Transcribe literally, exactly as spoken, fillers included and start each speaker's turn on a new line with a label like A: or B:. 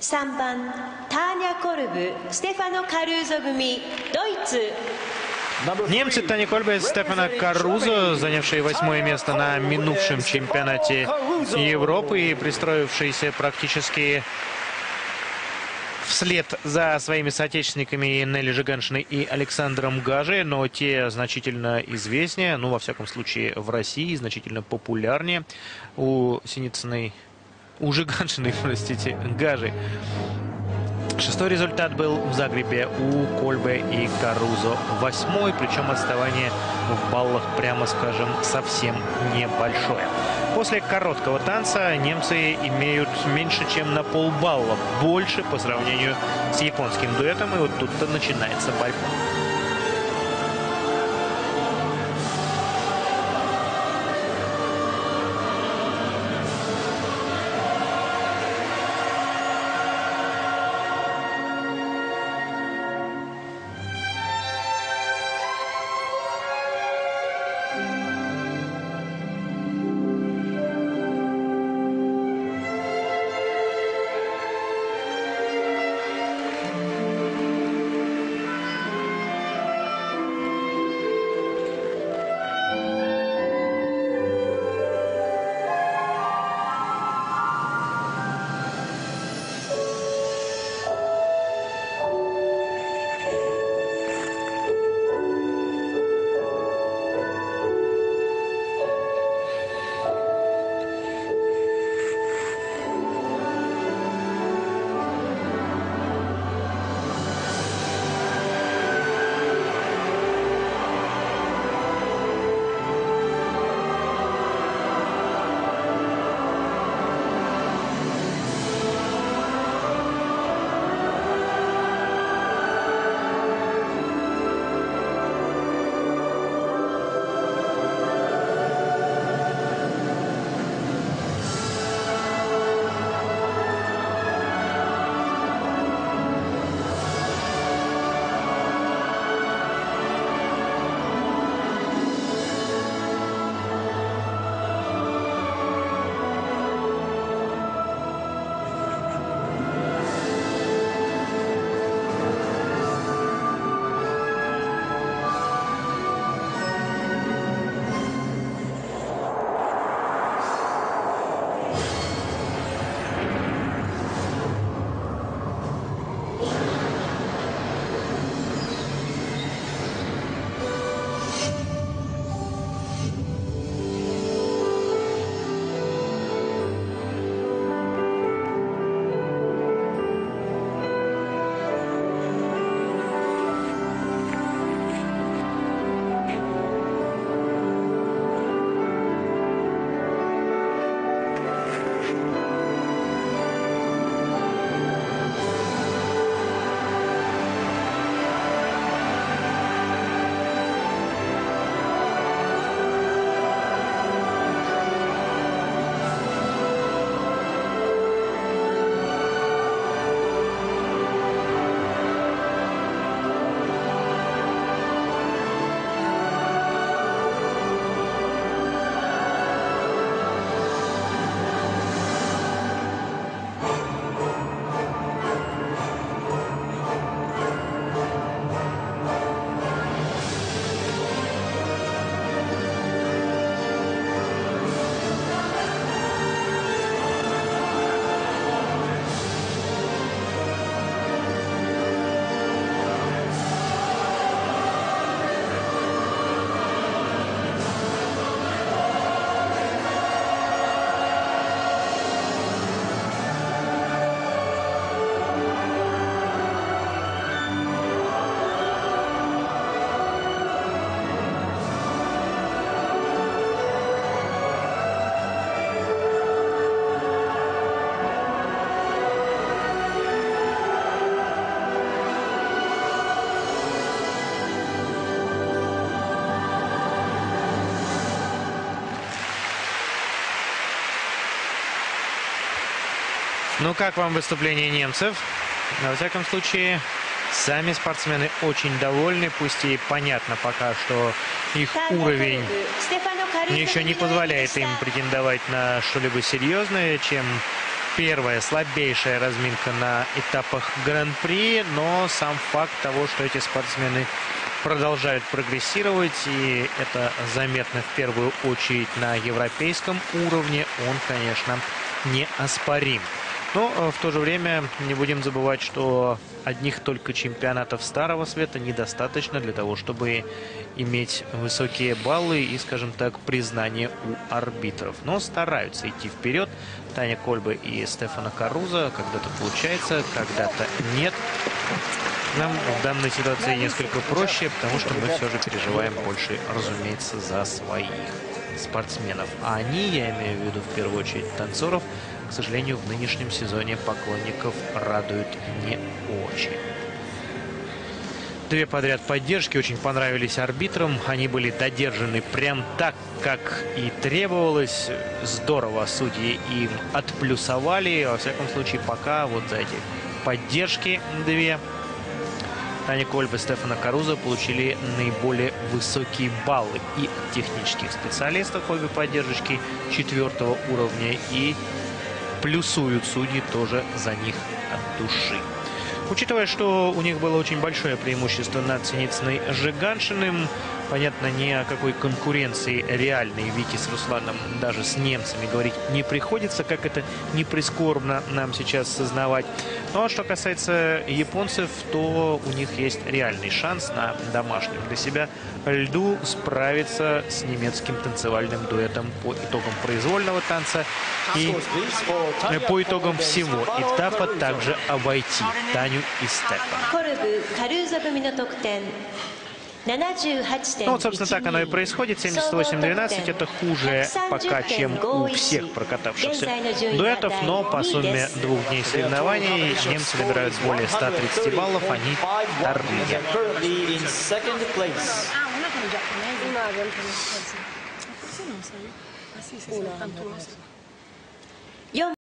A: さんばんターニャ・コルブ、ステファノ・カルーゾ組、ドイツ。
B: Немцы Таня Кольбе и Стефано Карузо, занявшие восьмое место на минувшем чемпионате Европы и пристроившиеся практически вслед за своими соотечественниками Нелли Жиганшиной и Александром Гаже, но те значительно известнее, ну, во всяком случае, в России, значительно популярнее. У Синицыной, у Жиганшиной, простите, Гажи. Шестой результат был в Загребе у Кольбе и Карузо. Восьмой, причем отставание в баллах, прямо скажем, совсем небольшое. После короткого танца немцы имеют меньше, чем на полбалла больше по сравнению с японским дуэтом. И вот тут-то начинается борьба. Ну, как вам выступление немцев? Во всяком случае, сами спортсмены очень довольны, пусть и понятно пока, что их уровень еще не позволяет им претендовать на что-либо серьезное, чем первая слабейшая разминка на этапах Гран-при, но сам факт того, что эти спортсмены продолжают прогрессировать, и это заметно в первую очередь на европейском уровне, он, конечно, неоспорим. Но в то же время не будем забывать, что одних только чемпионатов Старого Света недостаточно для того, чтобы иметь высокие баллы и, скажем так, признание у арбитров. Но стараются идти вперед. Таня Кольбе и Стефано Карузо. Когда-то получается, когда-то нет. Нам в данной ситуации несколько проще, потому что мы все же переживаем больше, разумеется, за своих спортсменов. А они, я имею в виду в первую очередь танцоров, к сожалению, в нынешнем сезоне поклонников радуют не очень. Две подряд поддержки очень понравились арбитрам. Они были додержаны прям так, как и требовалось. Здорово судьи им отплюсовали. Во всяком случае, пока вот за эти поддержки две Таня Кольбе и Стефано Карузо получили наиболее высокие баллы и от технических специалистов, обе поддержки четвертого уровня, и плюсуют судьи тоже за них от души. Учитывая, что у них было очень большое преимущество над Синицыной Жиганшиным, понятно, ни о какой конкуренции реальной Вики с Русланом даже с немцами говорить не приходится, как это не прискорбно нам сейчас сознавать. Ну а что касается японцев, то у них есть реальный шанс на домашнем для себя льду справиться с немецким танцевальным дуэтом по итогам произвольного танца и по итогам всего этапа также обойти Таню и Стефано.
A: コルブ・カルーゾ組の得点
B: Ну вот, собственно, так оно и происходит. семьдесят восемь двенадцать. Это хуже пока, чем у всех прокатавшихся дуэтов. Но по сумме двух дней соревнований немцы набирают более ста тридцати баллов. Они вторые.